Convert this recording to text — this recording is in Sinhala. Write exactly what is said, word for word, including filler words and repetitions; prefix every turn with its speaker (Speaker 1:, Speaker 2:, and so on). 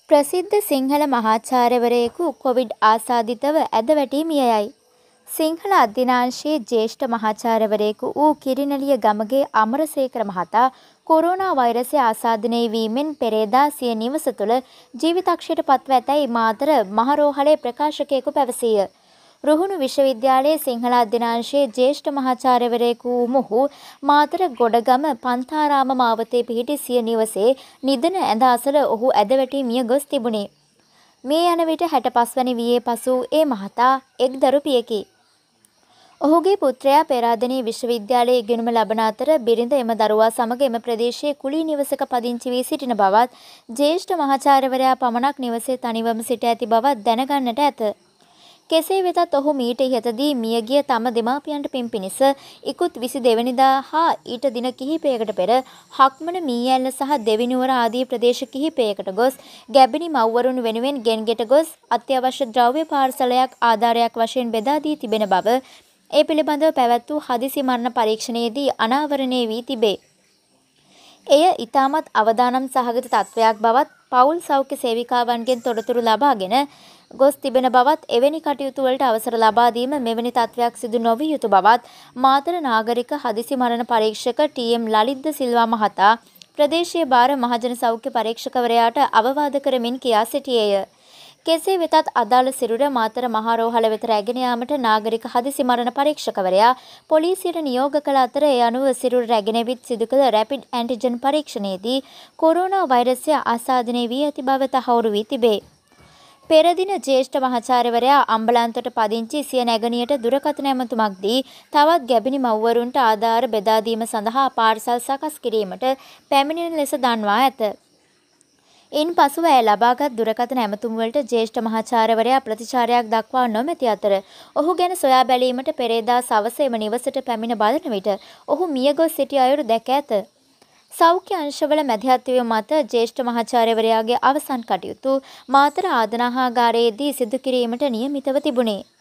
Speaker 1: ප්‍රසිද්ධ සිංහල මහාචාර්යවරයෙකු කොවිඩ් ආසාදිතව ඇද වැටී මිය යයි. සිංහල අධ්‍යනාංශයේ ජ්‍යෙෂ්ඨ මහාචාර්යවරයෙකු වූ කිරිනැලිය ගමගේ අමරසේකර මහතා කොරෝනා වෛරසය ආසාදනය වීමෙන් පෙරේදා සිය නිවස තුළ ජීවිතක්ෂයට පත්ව ඇතැයි මාතර මහරෝහලේ ප්‍රකාශකයෙකු පැවසීය. රුහුණු විශ්වවිද්‍යාලයේ සිංහල අධ්‍යනාංශයේ ජ්‍යෙෂ්ඨ මහාචාර්යවරයෙකු වූ මොහු මාතර ගොඩගම පන්තාරාම මාවතේ පිහිටි සිය නිවසේ නිදන ඇඳ අසල ඔහු ඇද වැටී මිය ගොස් තිබුණේ. මේ යන විට හැට පස් වැනි වියේ පසු ඒ මහතා එක් දරු පියකි. ඔහුගේ පුත්‍රයා පෙරාදෙණිය විශ්වවිද්‍යාලයේ ඉගෙනුම ලබන අතර බිරිඳ එම දරුවා සමග එම ප්‍රදේශයේ කුලී නිවසක පදිංචි වී සිටින බවත් ජ්‍යෙෂ්ඨ මහාචාර්යවරයා පමණක් නිවසේ තනිවම සිට ඇති බවත් දැනගන්නට ඇත. කෙසේ වෙතත් ඔහු මීට ඉහතදී මියගිය තම දෙමාපියන්ට පින් පිණිස ඉකුත් විසි දෙවැනිදා හා ඊට දින කිහිපයකට පෙර හක්මන මීඇල්ල සහ දෙවිනුවර ආදී ප්‍රදේශ කිහිපයකට ගොස් ගැබිණි මව්වරුන් වෙනුවෙන් ගෙන්ගෙට ගොස් අත්‍යවශ්‍ය ද්‍රව්‍ය පාර්සලයක් ආධාරයක් වශයෙන් බෙදා දී තිබෙන බව ඒ පිළිබඳව පැවැත් වූ හදිසි මරණ පරීක්ෂණයේදී අනාවරණය වී තිබේ. එය ඉතාමත් අවදානම් සහගත තත්ත්වයක් බවත් පවුල් සෞඛ්‍ය සේවිකාවන්ගෙන් තොරතුරු ලබාගෙන ගොස් තිබෙන බවත් එවැනි කටයුතු වලට අවසර ලබා දීම මෙවැනි තත්ත්වයක් සිදු නොවිය යුතු බවත් මාතර නාගරික හදිසි මරණ පරීක්ෂක ටී.එම්. ලලිත් ද සිල්වා මහතා ප්‍රදේශීය භාර මහජන සෞඛ්‍ය පරීක්ෂකවරයාට අවවාද කරමින් කියා සිටියේය. කෙසේ වෙතත් අදාළ සිරුර මාතර මහරෝහල වෙත රැගෙන යාමට නාගරික හදිසි මරණ පරීක්ෂකවරයා පොලිසියට නියෝග කළ අතර ඒ අනුව සිරුර රැගෙන විත් සිදු කළ රැපිඩ් ඇන්ටිජන් පරීක්ෂණයේදී කොරෝනා වෛරසය ආසාදනය වී ඇති බව තහවුරු වී තිබේ. පෙර දින ජ්‍යෙෂ්ඨ මහාචාර්යවරයා අම්බලන්තොට පදිංචි සිය නැගණියට දුරකථන ඇමතුමක් දී තවත් ගැබිණි මව්වරුන්ට ආධාර බෙදා දීම සඳහා පාර්සල් සකස් කිරීමට පැමිණෙන ලෙස දන්වා ඇත. ඉන් පසුව ඇය ලබාගත් දුරකථන ඇමතුම් වලට ජ්‍යෙෂ්ඨ මහාචාර්යවරයා ප්‍රතිචාරයක් දක්වා නොමැති අතර ඔහු ගැන සොයා බැලීමට පෙරේදා සවස එම නිවසට පැමිණ බලන විට ඔහු මියගොස් සිටි අයුරු දැක ඇත. සෞඛ්‍ය අංශවල මැදිහත් වීම මත ජ්‍යෙෂ්ඨ මහාචාර්යවරයාගේ අවසන් කටයුතු මාතර ආදනාහාගාරයේදී සිදු කිරීමට නියමිතව තිබුණේ.